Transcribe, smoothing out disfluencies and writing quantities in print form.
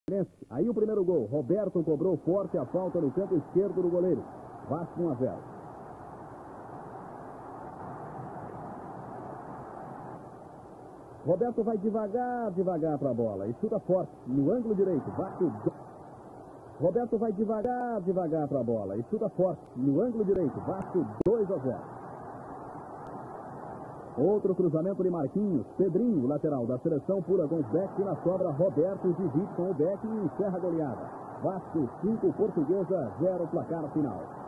Aí o primeiro gol. Roberto cobrou forte a falta no canto esquerdo do goleiro. Vasco 1-0. Roberto vai devagar para a bola e chuta forte no ângulo direito. Vasco. Roberto vai devagar para a bola e chuta forte no ângulo direito. Vasco 2-0. Outro cruzamento de Marquinhos. Pedrinho, lateral da seleção, pula com os backs e na sobra Roberto divide com o back e encerra a goleada. Vasco 5, Portuguesa 0, placar final.